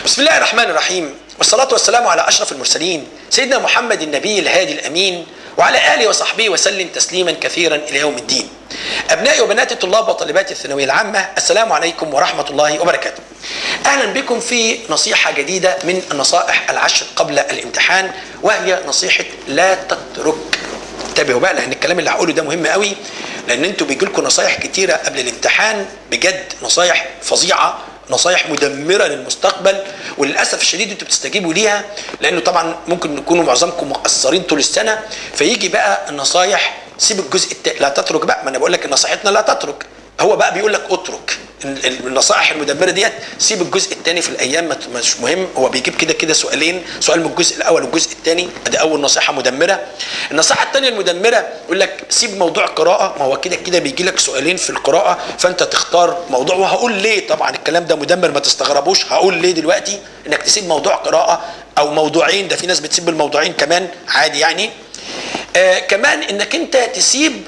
بسم الله الرحمن الرحيم، والصلاة والسلام على أشرف المرسلين سيدنا محمد النبي الهادي الأمين وعلى آله وصحبه وسلم تسليما كثيرا إلى يوم الدين. أبنائي وبنات طلاب وطالبات الثانوية العامة، السلام عليكم ورحمة الله وبركاته. أهلا بكم في نصيحة جديدة من النصائح العشر قبل الامتحان، وهي نصيحة لا تترك. انتبهوا بقى، لأن الكلام اللي هقوله ده مهم قوي، لأن انتوا بيجي لكم نصايح كتيرة قبل الامتحان، بجد نصايح فظيعة، نصايح مدمرة للمستقبل، وللأسف الشديد انتوا بتستجيبوا ليها، لأنه طبعا ممكن يكونوا معظمكم مقصرين طول السنة، فيجي بقى النصايح سيب الجزء التاني، لا تترك بقى. ما أنا بقول لك نصيحتنا لا تترك، هو بقى بيقول لك اترك. النصائح المدمره ديت سيب الجزء الثاني في الايام، مش مهم. هو بيجيب كده سؤالين، سؤال من الجزء الاول والجزء الثاني، ادي اول نصيحه مدمره. النصيحه الثانيه المدمره يقول لك سيب موضوع قراءه، ما هو كده بيجي لك سؤالين في القراءه فانت تختار موضوع، وهقول ليه. طبعا الكلام ده مدمر، ما تستغربوش، هقول ليه دلوقتي انك تسيب موضوع قراءه او موضوعين. ده في ناس بتسيب الموضوعين كمان عادي يعني. كمان انك انت تسيب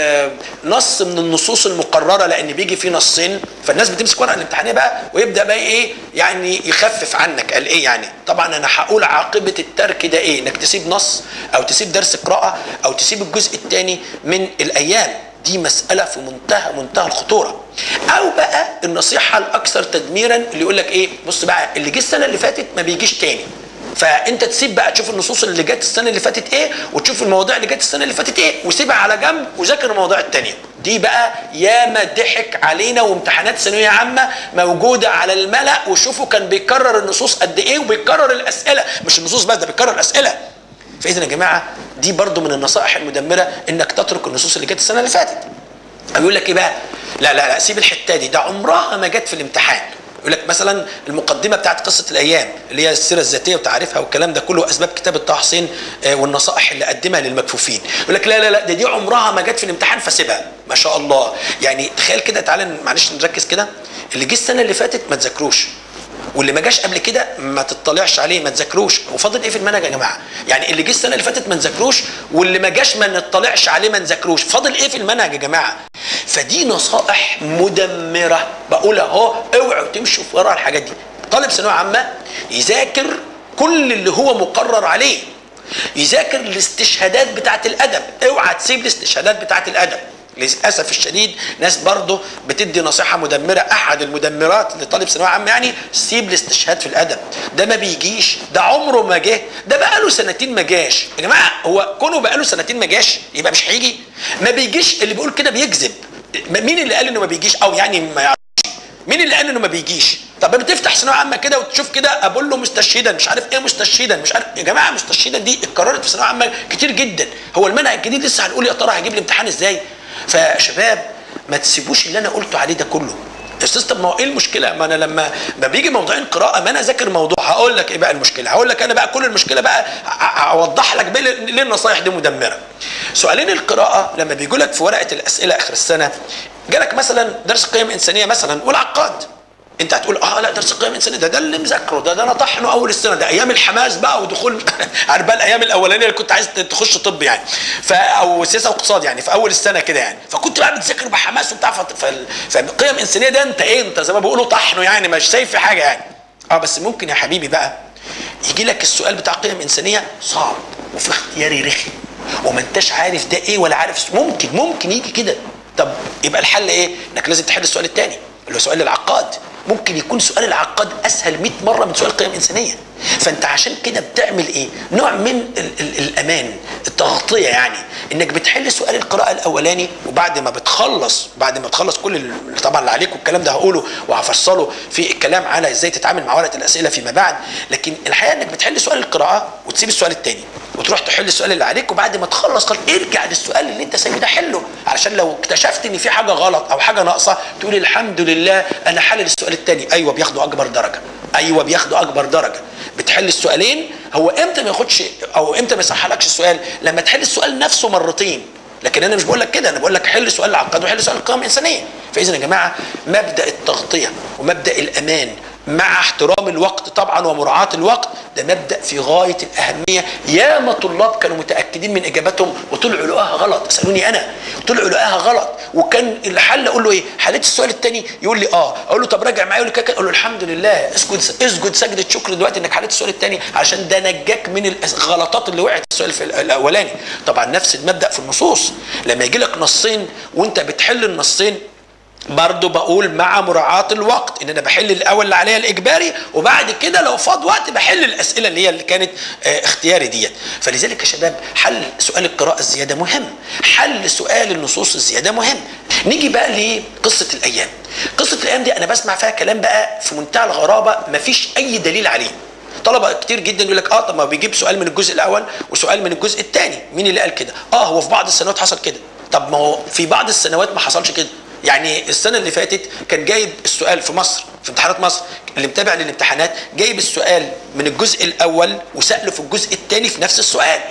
نص من النصوص المقرره، لان بيجي فيه نصين، فالناس بتمسك ورقه الامتحانيه بقى ويبدا بقى ايه يعني يخفف عنك. قال ايه يعني؟ طبعا انا هقول عاقبه الترك ده ايه، انك تسيب نص او تسيب درس قراءه او تسيب الجزء الثاني من الايام. دي مساله في منتهى الخطوره. او بقى النصيحه الاكثر تدميرا اللي يقول لك ايه، بص بقى اللي جه السنه اللي فاتت ما بيجيش تاني، فانت تسيب بقى تشوف النصوص اللي جت السنه اللي فاتت ايه، وتشوف المواضيع اللي جت السنه اللي فاتت ايه، وسيبها على جنب وذاكر المواضيع الثانيه. دي بقى ياما ضحك علينا، وامتحانات ثانويه عامه موجوده على الملأ، وشوفوا كان بيكرر النصوص قد ايه وبيكرر الاسئله، مش النصوص بس، ده بيكرر الاسئله. فاذا يا جماعه دي برضو من النصائح المدمره، انك تترك النصوص اللي جت السنه اللي فاتت. يقول لك ايه بقى؟ لا سيب الحته دي، ده عمرها ما جت في الامتحان. يقول لك مثلا المقدمه بتاعت قصه الايام اللي هي السيره الذاتيه وتعريفها والكلام ده كله، اسباب كتابه طه حسين والنصائح اللي قدمها للمكفوفين. يقول لك لا دي عمرها ما جت في الامتحان فسيبها. ما شاء الله. يعني تخيل كده، تعالى معلش نركز كده، اللي جه السنه اللي فاتت ما تذاكروش، واللي ما جاش قبل كده ما تطلعش عليه، ما تذاكروش. وفاضل ايه في المنهج يا جماعه؟ يعني اللي جه السنه اللي فاتت ما نذاكروش، واللي ما جاش ما نطلعش عليه ما نذاكروش. فاضل ايه في المنهج يا جماعه؟ فدي نصائح مدمره، بقول اهو اوعوا تمشوا في ورا الحاجات دي. طالب ثانويه عامه يذاكر كل اللي هو مقرر عليه، يذاكر الاستشهادات بتاعت الادب، اوعى تسيب الاستشهادات بتاعت الادب. للاسف الشديد ناس برضه بتدي نصيحه مدمره، احد المدمرات لطالب ثانويه عامه يعني سيب الاستشهاد في الادب، ده ما بيجيش، ده عمره ما جه، ده بقاله سنتين ما جاش. يا جماعه هو كونه بقاله سنتين ما جاش يبقى مش هيجي؟ ما بيجيش، اللي بيقول كده بيكذب. مين اللي قال انه ما بيجيش؟ او يعني ما يعرفش مين اللي قال انه ما بيجيش؟ طب بتفتح ثانويه عامه كده وتشوف كده اقول له مستشهدا مش عارف ايه، مستشهدا مش عارف. يا جماعه مستشهدا دي اتكررت في ثانويه عامه كتير جدا، هو المنهج الجديد لسه هنقول يا ترى هيجيب لي امتحان ازاي؟ فشباب ما تسيبوش اللي انا قلته عليه ده كله. يا استاذ طب ما هو ايه المشكله؟ ما انا لما بيجي موضوعين قراءه ما انا اذاكر موضوع. هقول لك ايه بقى المشكله، هقول لك انا بقى كل المشكله بقى، اوضح لك بقى ليه النصايح دي مدمره. سؤالين القراءه لما بيجوا لك في ورقه الاسئله اخر السنه، جالك مثلا درس قيم انسانيه مثلا والعقاد، انت هتقول لا درس القيم الانسانيه ده اللي مذاكره، ده انا طحنه اول السنه، ده ايام الحماس بقى ودخول عارف بقى الايام الاولانيه اللي كنت عايز تخش طب يعني، او سياسه واقتصاد يعني في اول السنه كده يعني، فكنت بقى بتذاكر بحماس وبتاع. فالقيم الانسانيه ده انت زي ما بيقولوا طحنه يعني، مش شايف في حاجه يعني. بس ممكن يا حبيبي بقى يجي لك السؤال بتاع قيم انسانيه صعب وفي اختياري رخم وما انتش عارف ده ايه ولا عارف، ممكن يجي كده. طب يبقى الحل ايه؟ انك لازم تحل السؤال الثاني اللي هو سؤال العقاد. ممكن يكون سؤال العقاد اسهل 100 مره من سؤال قيم انسانيه. فانت عشان كده بتعمل ايه؟ نوع من الامان، التغطيه يعني، انك بتحل سؤال القراءه الاولاني، وبعد ما تخلص كل اللي طبعا اللي عليك والكلام ده هقوله وهفصله في الكلام على ازاي تتعامل مع ورقه الاسئله فيما بعد. لكن الحقيقه انك بتحل سؤال القراءه وتسيب السؤال الثاني وتروح تحل السؤال اللي عليك، وبعد ما تخلص ارجع للسؤال اللي انت سايبه ده حله، علشان لو اكتشفت ان في حاجه غلط او حاجه ناقصه تقول الحمد لله انا حلل السؤال الثاني. ايوه بياخدوا اكبر درجه. بتحل السؤالين. هو امتى ما ياخدش او امتى ما يصحلكش السؤال؟ لما تحل السؤال نفسه مرتين. لكن انا مش بقول لك كده، انا بقول لك حل سؤال العقاد وحل سؤال القيم الانسانيه. فاذا يا جماعه مبدا التغطيه ومبدا الامان مع احترام الوقت طبعا ومراعاة الوقت، ده مبدأ في غاية الأهمية. ياما طلاب كانوا متأكدين من إجاباتهم وطلعوا لقاها غلط، اسألوني أنا، طلعوا لقاها غلط، وكان الحل أقول له إيه؟ حليت السؤال الثاني؟ يقول لي أقول له طب راجع معايا، يقول لي كده، أقول له الحمد لله، اسجد سجدة شكر دلوقتي إنك حليت السؤال الثاني، عشان ده نجاك من الغلطات اللي وقعت السؤال في الأولاني. طبعا نفس المبدأ في النصوص، لما يجي لك نصين وأنت بتحل النصين برضو بقول مع مراعاة الوقت ان انا بحل الاول اللي عليها الاجباري، وبعد كده لو فاض وقت بحل الاسئله اللي كانت اختياري ديت. فلذلك يا شباب حل سؤال القراءه الزياده مهم، حل سؤال النصوص الزياده مهم. نيجي بقى لقصه الايام. قصه الايام دي انا بسمع فيها كلام بقى في منتهى الغرابه، مفيش اي دليل عليه. طلبه كتير جدا يقول لك طب ما بيجيب سؤال من الجزء الاول وسؤال من الجزء الثاني، مين اللي قال كده؟ هو في بعض السنوات حصل كده. طب ما هو في بعض السنوات ما حصلش كده. يعني السنه اللي فاتت كان جايب السؤال في مصر، في امتحانات مصر اللي متابع للامتحانات، جايب السؤال من الجزء الاول وساله في الجزء الثاني في نفس السؤال.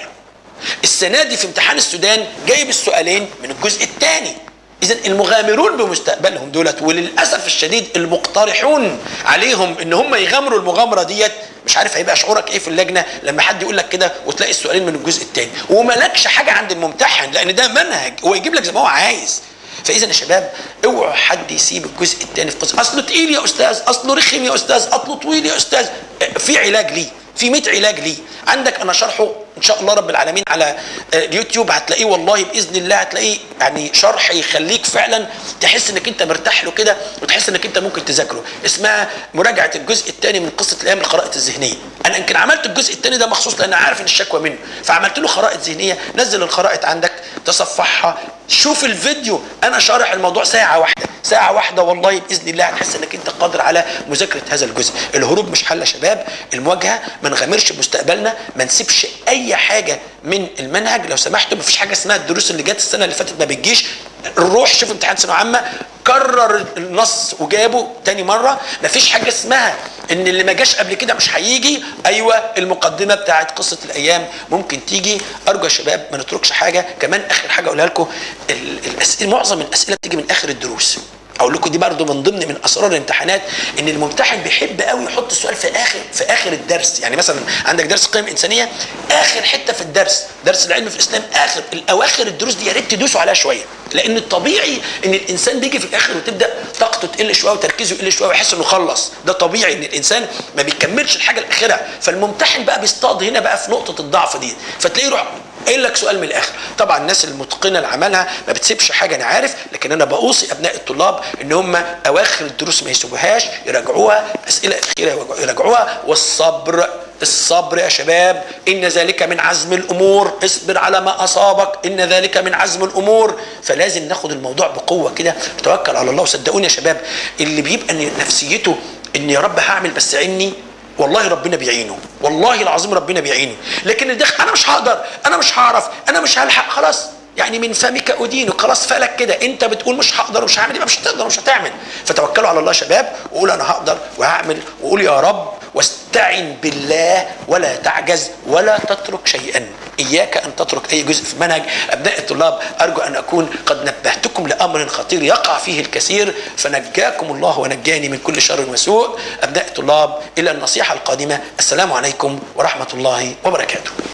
السنه دي في امتحان السودان جايب السؤالين من الجزء الثاني. اذا المغامرون بمستقبلهم دولت، وللاسف الشديد المقترحون عليهم ان هم يغامروا المغامره ديت، مش عارف هيبقى شعورك ايه في اللجنه لما حد يقول لك كده وتلاقي السؤالين من الجزء الثاني ومالكش حاجه عند الممتحن، لان ده منهج هو يجيب لك زي ما هو عايز. فاذا يا شباب اوعوا حد يسيب الجزء الثاني في قصه اصله تقيل يا استاذ، اصله رخم يا استاذ، اصله طويل يا استاذ. في علاج ليه، في 100 علاج ليه. عندك انا شرحه ان شاء الله رب العالمين على اليوتيوب، هتلاقيه والله باذن الله، هتلاقيه يعني شرح يخليك فعلا تحس انك انت مرتاح له كده، وتحس انك انت ممكن تذاكره. اسمها مراجعه الجزء الثاني من قصه الايام الخرائط الذهنيه. انا يمكن عملت الجزء الثاني ده مخصوص لان عارف ان الشكوى منه، فعملت له خرائط ذهنيه. نزل الخرائط عندك تصفحها، شوف الفيديو، انا شارح الموضوع ساعه واحده، ساعه واحده والله باذن الله هتحس انك انت قادر على مذاكره هذا الجزء. الهروب مش حل يا شباب، المواجهه، ما نغامرش بمستقبلنا، ما نسيبش اي حاجه من المنهج لو سمحتوا. مفيش حاجه اسمها الدروس اللي جت السنه اللي فاتت ما بتجيش. روح شوف امتحان ثانويه عامه، كرر النص وجابه تاني مره. مفيش حاجه اسمها ان اللي ما جاش قبل كده مش هيجي. ايوه المقدمه بتاعت قصه الايام ممكن تيجي. ارجو يا شباب ما نتركش حاجه. كمان اخر حاجه اقولها لكم، الاسئله معظم الاسئله بتيجي من اخر الدروس. اقول لكم دي برضه من ضمن من اسرار الامتحانات، ان الممتحن بيحب قوي يحط السؤال في اخر الدرس. يعني مثلا عندك درس قيم انسانيه، اخر حته في الدرس، درس العلم في الاسلام، اواخر الدروس دي يا ريت تدوسوا عليها شويه، لان الطبيعي ان الانسان بيجي في الاخر وتبدا طاقته تقل شويه وتركيزه يقل شويه ويحس انه خلص. ده طبيعي ان الانسان ما بيكملش الحاجه الاخيره. فالممتحن بقى بيصطاد هنا بقى في نقطه الضعف دي، فتلاقيه يروح قايل لك سؤال من الاخر. طبعا الناس المتقنه لعملها ما بتسيبش حاجه انا عارف، لكن انا بوصي ابناء الطلاب ان هم اواخر الدروس ما يسيبوهاش، يراجعوها، اسئله اخيره يراجعوها. والصبر، الصبر يا شباب، ان ذلك من عزم الامور. اصبر على ما اصابك، ان ذلك من عزم الامور. فلازم ناخد الموضوع بقوه كده، نتوكل على الله. وصدقوني يا شباب اللي بيبقى نفسيته ان يا رب هعمل بس عيني، والله ربنا بيعينه، والله العظيم ربنا بيعينه. لكن اللي داخل انا مش هقدر، انا مش هعرف، انا مش هلحق، خلاص يعني من فمك ادينك، خلاص فالك كده. انت بتقول مش هقدر ومش هعمل، يبقى مش هتقدر ومش هتعمل. فتوكلوا على الله يا شباب، وقول انا هقدر وهعمل، وقول يا رب، واستعن بالله ولا تعجز ولا تترك شيئا. اياك ان تترك اي جزء في المنهج. ابناء الطلاب ارجو ان اكون قد نبهتكم لامر خطير يقع فيه الكثير، فنجاكم الله ونجاني من كل شر وسوء. ابناء الطلاب الى النصيحه القادمه، السلام عليكم ورحمه الله وبركاته.